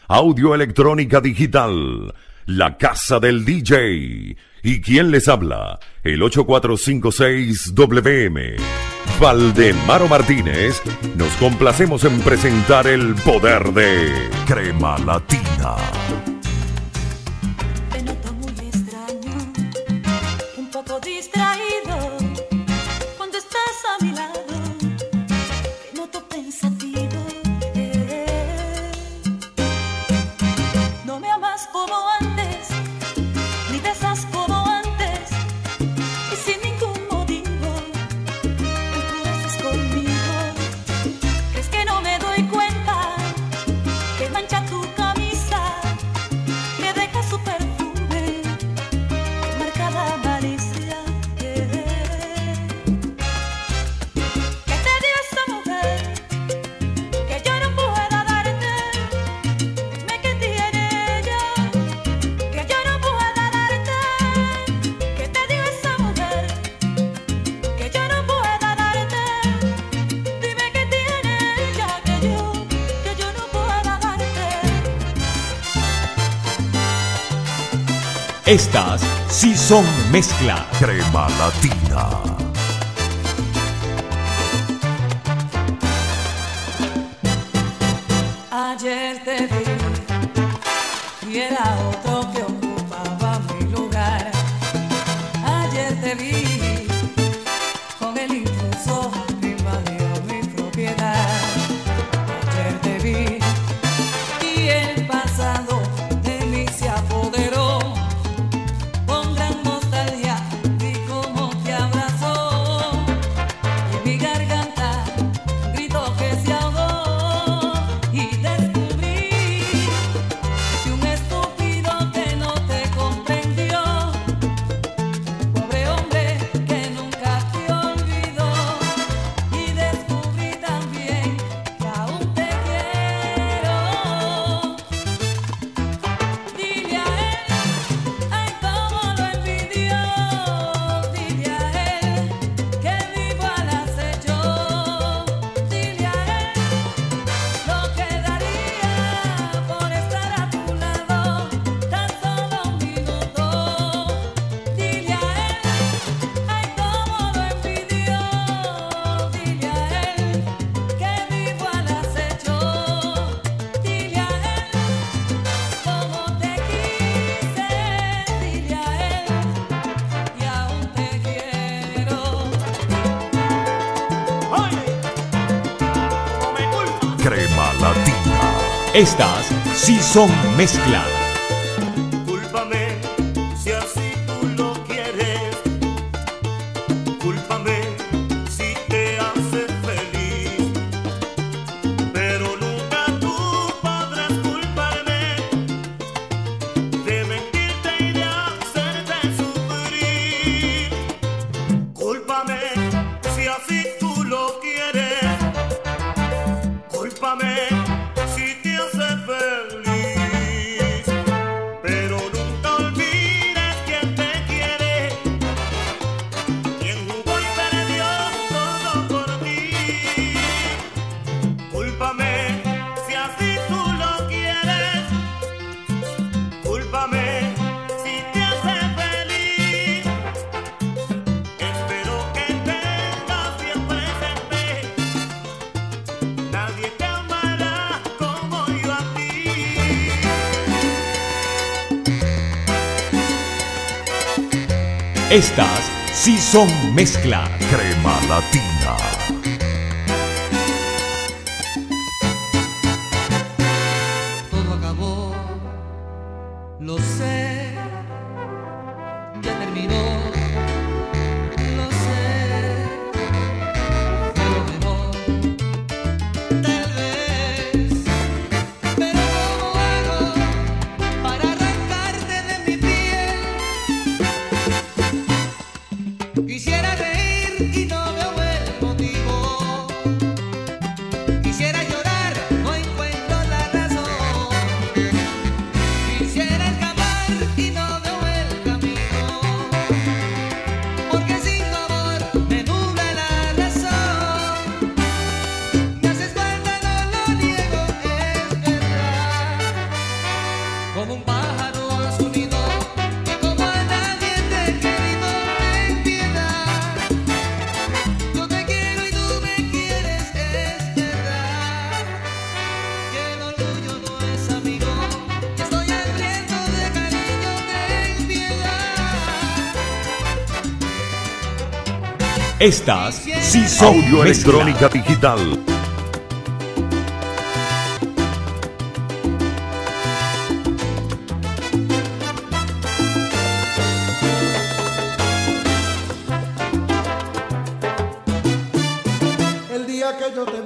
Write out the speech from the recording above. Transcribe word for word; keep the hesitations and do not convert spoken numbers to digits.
Audio Electrónica Digital, la casa del D J. ¿Y quién les habla? El ocho cuatro cinco seis W M. Valdemaro Martínez. Nos complacemos en presentar el poder de Crema Latina. Te noto muy extraño, un poco distraído cuando estás a mi lado. Te noto pensativo, eh. No me amas como antes, ni besas como antes, y sin ningún motivo enfureces conmigo. ¿Crees que no me doy cuenta que mancha tu camisa, que deja su perfume, marcada malicia? eh. ¿Qué te dio esa mujer que yo no pueda darte? Dime qué tiene ella que yo no pueda darte. ¿Qué te dio esa mujer que yo no pueda darte? Dime qué tiene ella que yo, que yo no pueda darte. Estas sí son mezclas. Crema Latina. Ayer te vi y era otro que ocupaba mi lugar. Ayer te vi con el intruso que invadió mi propiedad. Ayer te vi y el pasado de mí se apoderó. Con gran nostalgia vi cómo te abrazó y en mi garganta un grito que se ahogó. Y descubrí que un estúpido que no te comprendió, un pobre hombre que nunca te olvidó. Y descubrí también que aún te quiero. Dile a él, ay cómo lo envidió. Dile a él que vivo al acecho. Dile a él lo que daría por estar a tu lado tan solo un minuto. Dile a él, ay cómo lo envidió. Dile a él que vivo al acecho. Dile a él cómo te quise. Dile a él y aún te quiero. Crema Latina. Estas sí son mezclas. Cúlpame si así tú lo quieres. Cúlpame si te hace feliz. Pero nunca tú podrás culparme de mentirte y de hacerte sufrir. Cúlpame si así tú lo quieres. Cúlpame si te hace feliz. Pero nunca olvides quién te quiere, quien jugó y perdió todo por ti. Cúlpame si así tú lo quieres. Cúlpame si te hace feliz. Espero que tengas bien presente, nadie te amará como yo a ti. Estas sí son mezclas. Crema Latina. Todo acabó, lo sé, ya terminó, lo sé, fue lo mejor, tal vez, pero ¿cómo hago para arrancarte de mi piel? Quisiera reír y no veo el motivo. Estas sí son Audio mezcla. Electrónica Digital. El día que yo te